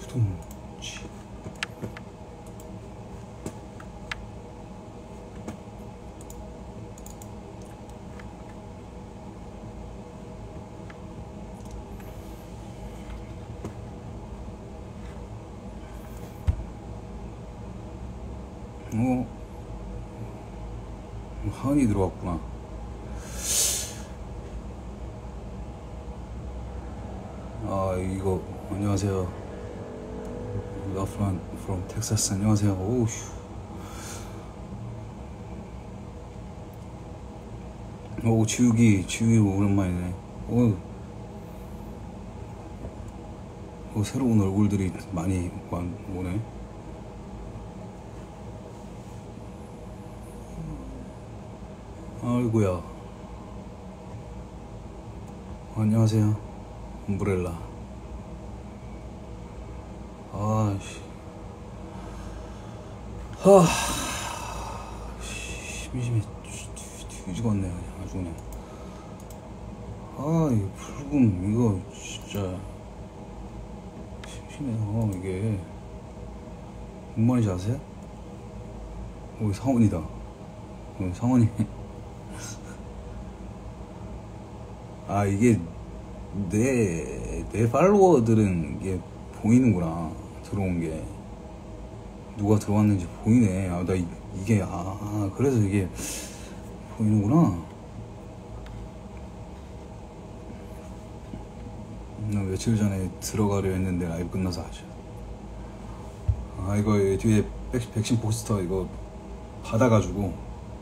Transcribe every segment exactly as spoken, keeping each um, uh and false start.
둥지. 어, 하은이 들어왔구나. 아, 이거 안녕하세요. 러프란 from 텍사스. 안녕하세요. 오우. 오, 지우기, 지우기 오랜만이네. 오, 오, 새로운 얼굴들이 많이 오네. 아이고야. 안녕하세요. 엄브렐라. 아씨. 하. 심심해. 뒤지겠네. 그냥 아주 그냥. 아, 이 불금, 이거 진짜. 심심해요, 이게. 뭔 말인지 아세요? 오, 상원이다. 오, 상원이. 아, 이게 내, 내 팔로워들은 이게 보이는구나. 들어온 게. 누가 들어왔는지 보이네. 아, 나 이, 이게, 아, 그래서 이게 보이는구나. 나 며칠 전에 들어가려 했는데 라이브 끝나서 하죠. 아, 이거 뒤에 백, 백신 포스터 이거 받아가지고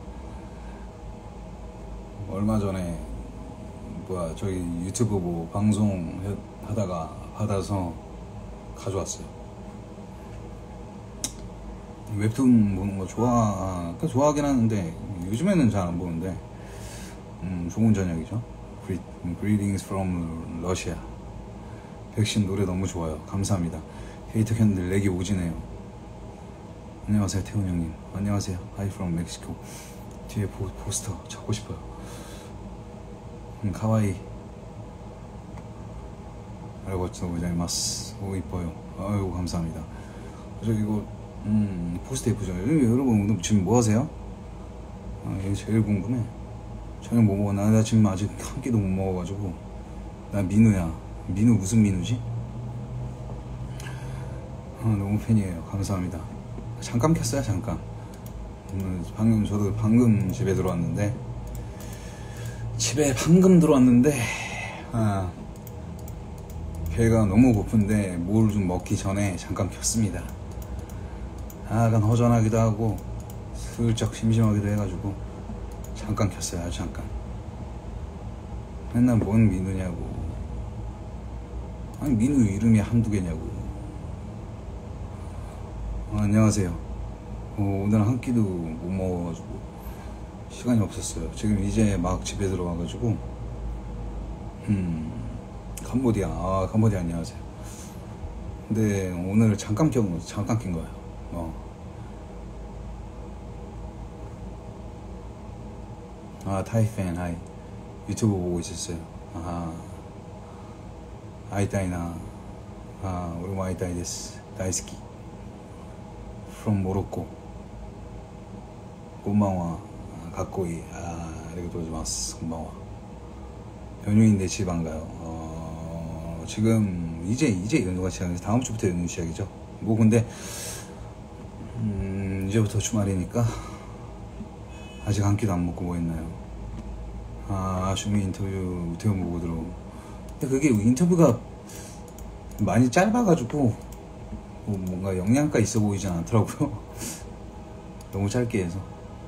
얼마 전에 뭐야 저기 유튜브 뭐 방송 하다가 받아서 가져왔어요. 웹툰 보는 거 좋아, 그 좋아하긴 하는데 요즘에는 잘 안 보는데 음, 좋은 저녁이죠. Greetings from Russia. 백신 노래 너무 좋아요. 감사합니다. 헤이터 캔들 렉이 오지네요. 안녕하세요 태훈 형님. 안녕하세요. Hi from Mexico. 뒤에 보, 포스터 찾고 싶어요. 음, 카와이. 알고서 고자이마스. 오, 이뻐요. 아이고 감사합니다. 저 이거 음, 포스터 예쁘죠. 여러분 오늘 지금 뭐 하세요? 아, 이게 제일 궁금해. 저녁 뭐 먹어? 나, 나 지금 아직 한 끼도 못 먹어가지고. 나 민우야. 민우 무슨 민우지? 아, 너무 팬이에요. 감사합니다. 잠깐 켰어요. 잠깐. 음, 방금 저도 방금 집에 들어왔는데 집에 방금 들어왔는데 아, 배가 너무 고픈데 뭘 좀 먹기 전에 잠깐 켰습니다. 아, 약간 허전하기도 하고 슬쩍 심심하기도 해가지고 잠깐 켰어요. 아주 잠깐. 맨날 뭔 민우냐고. 아니 민우 이름이 한두 개냐고. 아, 안녕하세요. 어, 오늘 한 끼도 못 먹어가지고 시간이 없었어요. 지금 이제 막 집에 들어와가지고 음 캄보디아. 아, 캄보디아 안녕하세요. 근데 오늘 잠깐 껴 잠깐 낀 거예요. 어. 아, 타이 팬. 하이. 유튜브 보고 있었어요. 아, 아이타이나. 아, 우리 아이타이 데스. 다이스키. from 모로코. 곤방와 가꼬이. 아, 아리가토 고자이마스. 곤방와. 연휴인데 집 안 가요. 어, 지금 이제 이제 연휴가 시작해서 다음 주부터 연휴 시작이죠. 뭐 근데 음, 이제부터 주말이니까 아직 한 끼도 안 먹고 뭐 했나요? 아, 아슈미 인터뷰 우태원 보고 들어. 근데 그게 인터뷰가 많이 짧아가지고 뭐 뭔가 영양가 있어 보이진 않더라고요. 너무 짧게 해서.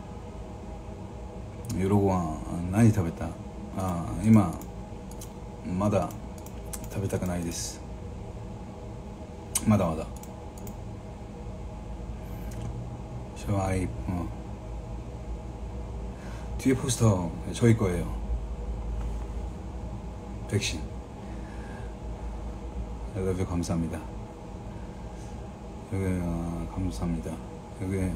요로고와 나니 타베타. 아, 이마 마다 타베타가 나이 데스. 마다 마다. 저 아이 어. 뒤에 포스터 저희 거예요. 백신. I love you. 감사합니다. 여기 아, 감사합니다. 여기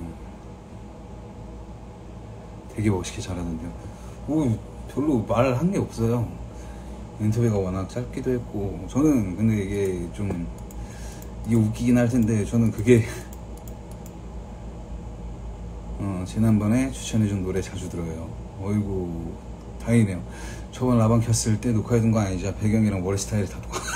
되게 멋있게 잘하는데요. 뭐 별로 말한 게 없어요. 인터뷰가 워낙 짧기도 했고 저는 근데 이게 좀 이게 웃기긴 할 텐데 저는 그게 어, 지난번에 추천해준 노래 자주 들어요. 어이구 다행이네요. 저번 라방 켰을 때 녹화해둔 거 아니죠? 배경이랑 머리 스타일이 다 똑같아.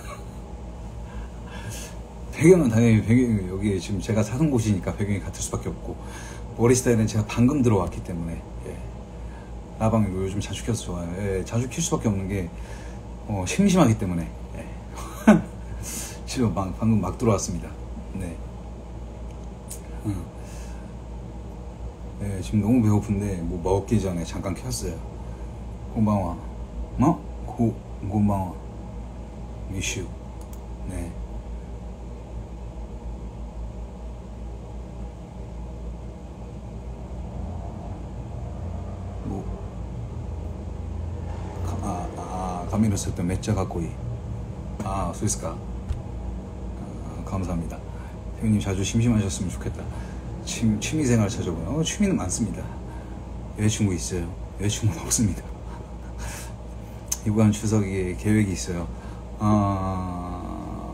배경은 당연히 배경 여기 지금 제가 사는 곳이니까 배경이 같을 수밖에 없고 머리 스타일은 제가 방금 들어왔기 때문에 예. 라방 이거 요즘 자주 켜서 좋아요. 예, 자주 킬 수밖에 없는 게 어, 심심하기 때문에 예. 지금 막, 방금 막 들어왔습니다. 네. 음. 네, 지금 너무 배고픈데 뭐 먹기 전에 잠깐 켰어요. 고마워. 어? 고, 고마워. 미슈. 네. 뭐, 아, 아, 가미로 썼던 매짜 갖고이. 아, 소이스까. 아, 감사합니다. 형님 자주 심심하셨으면 좋겠다. 취, 취미생활 찾아보요. 어, 취미는 많습니다. 여자친구 있어요. 여자친구는 없습니다. 이번 추석에 계획이 있어요. 아,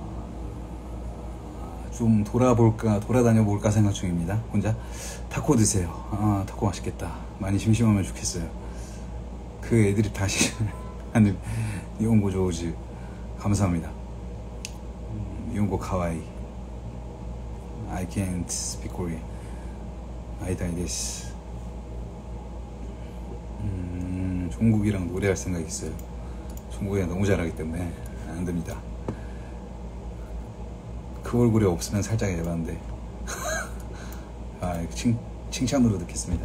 좀 돌아볼까, 돌아다녀 볼까 생각 중입니다. 혼자. 타코 드세요. 아, 타코 맛있겠다. 많이 심심하면 좋겠어요. 그 애들이 다시 하는 이온고 조우즈 감사합니다. 이온고 카와이. I can't speak Korean. 아이다이 데스. 음, 종국이랑 노래할 생각이 있어요. 종국이가 너무 잘하기 때문에 안 됩니다. 그 얼굴이 없으면 살짝 에반데. 아, 칭, 칭찬으로 듣겠습니다.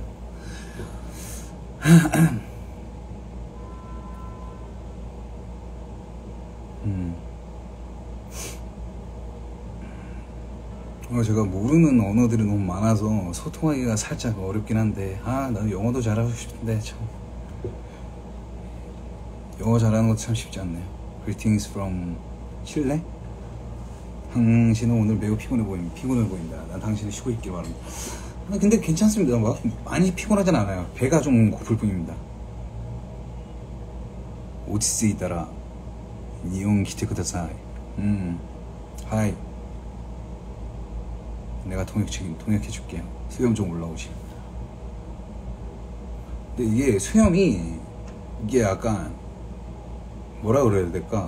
음. 어, 제가 모르는 언어들이 너무 많아서 소통하기가 살짝 어렵긴 한데, 아, 나도 영어도 잘하고 싶은데 참 영어 잘하는 것도 참 쉽지 않네요. Greetings from 칠레. 당신은 오늘 매우 피곤해 보입니다. 피곤해 보인다. 난 당신이 쉬고 있길 바랍니다. 아, 근데 괜찮습니다. 막 많이 피곤하진 않아요. 배가 좀 고플 뿐입니다. 오티스 있다라 이용 기테 쿠다사이. 음, 하이. 내가 통역 책임 통역해 줄게요. 수염 좀 올라오지. 근데 이게 수염이 이게 약간 뭐라 그래야 될까?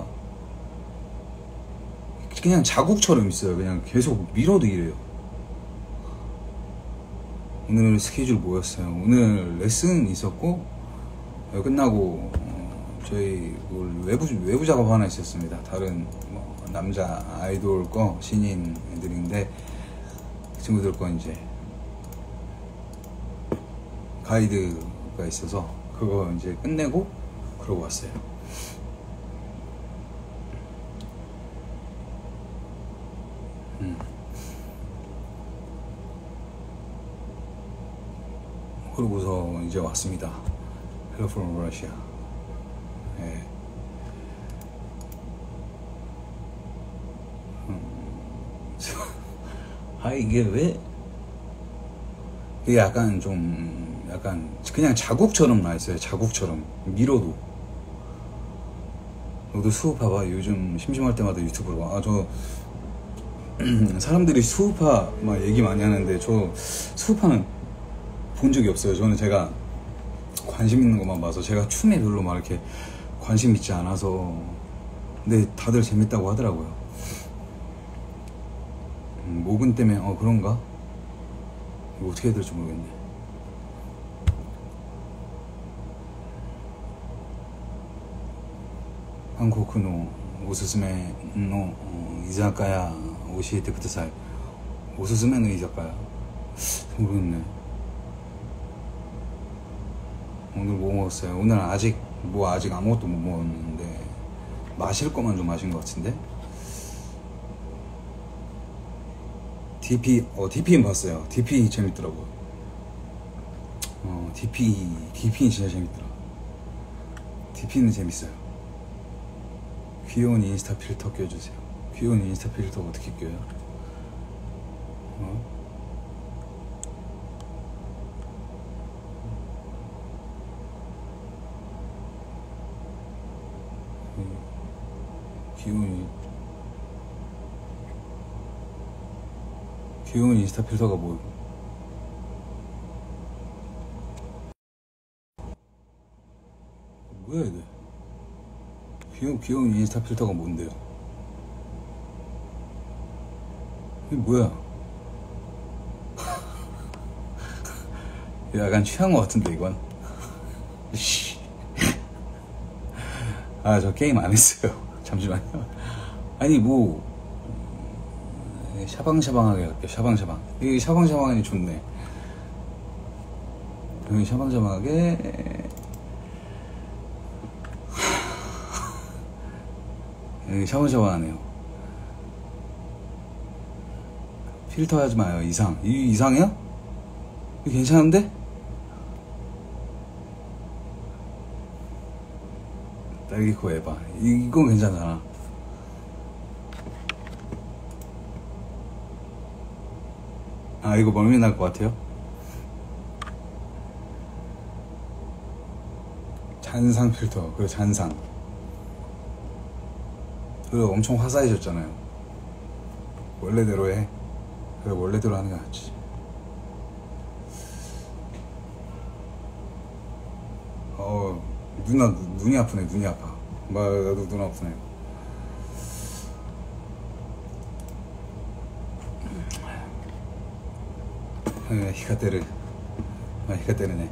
그냥 자국처럼 있어요. 그냥 계속 밀어도 이래요. 오늘 스케줄 뭐였어요? 오늘 레슨 있었고 끝나고 어, 저희 외부 외부 작업 하나 있었습니다. 다른 뭐 남자 아이돌 거 신인 애들인데 그 친구들 거 이제 가이드가 있어서 그거 이제 끝내고 그러고 왔어요. 음. 그러고서 이제 왔습니다. Hello from Russia. 예. 음. 아 이게 왜 이게 약간 좀 약간 그냥 자국처럼 나 있어요. 자국처럼 밀어도. 너도 수우파 요즘 심심할 때마다 유튜브로 와. 아, 저 사람들이 수우파 막 얘기 많이 하는데 저 수우파는 본 적이 없어요. 저는 제가 관심 있는 것만 봐서 제가 춤에 별로 막 이렇게 관심 있지 않아서. 근데 다들 재밌다고 하더라고요. 음, 모근 때문에 어 그런가? 이거 어떻게 해야 될지 모르겠네. 한국のおすすめの居酒屋教えてください。おすすめの居酒屋? 모르겠네. 오늘 뭐 먹었어요? 오늘 아직 뭐 아직 아무것도 못 먹었는데 마실 것만 좀 마신 것 같은데. 디피 어 디피는 봤어요. 디피 재밌더라고요. 어 디피 디피는 진짜 재밌더라. 디피는 재밌어요. 귀여운 인스타 필터 껴주세요. 귀여운 인스타 필터 어떻게 껴요? 어? 귀여운 귀여운 인스타 필터가 뭐 뭐야 이게? 귀여운 귀여운 인스타 필터가 뭔데요? 이게 뭐야? 약간 취한 것 같은데 이건. 아, 저 게임 안 했어요. 잠시만요. 아니 뭐 샤방샤방하게 할게요. 샤방샤방. 이 샤방샤방이 좋네. 여기 샤방샤방하게 여기 샤방샤방하네요. 필터 하지 마요. 이상. 이 이상해요? 이거 괜찮은데? 딸기코 에바. 이건 괜찮잖아. 아, 이거 멀미 날 것 같아요? 잔상 필터. 그 잔상. 그거 엄청 화사해졌잖아요. 원래대로 해. 그래, 원래대로 하는 게 낫지. 어, 누나, 눈이 아프네, 눈이 아파. 막, 나도 눈 아프네. 아, 히가 때르. 아, 히가 때르네.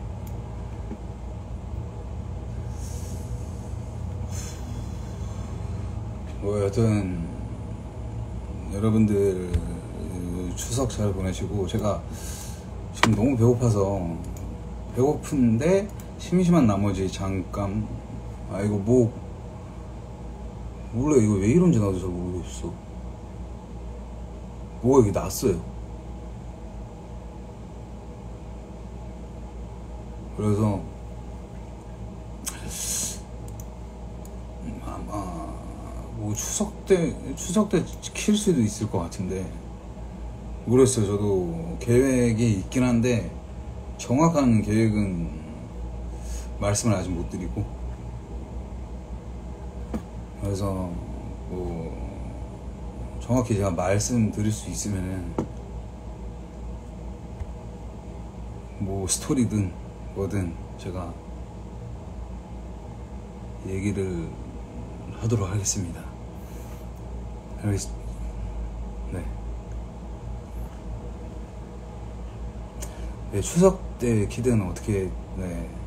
뭐, 여튼, 여러분들, 추석 잘 보내시고, 제가 지금 너무 배고파서, 배고픈데, 심심한 나머지 잠깐, 아, 이거 뭐, 몰라, 이거 왜 이런지 나도 잘 모르겠어. 뭐가 이게 났어요. 그래서, 아마, 뭐, 추석 때, 추석 때 킬 수도 있을 것 같은데, 모르겠어요. 저도 계획이 있긴 한데, 정확한 계획은 말씀을 아직 못 드리고, 그래서 뭐 정확히 제가 말씀드릴 수 있으면은 뭐 스토리든 뭐든 제가 얘기를 하도록 하겠습니다. 알겠... 네. 네, 추석 때 기대는 어떻게, 네.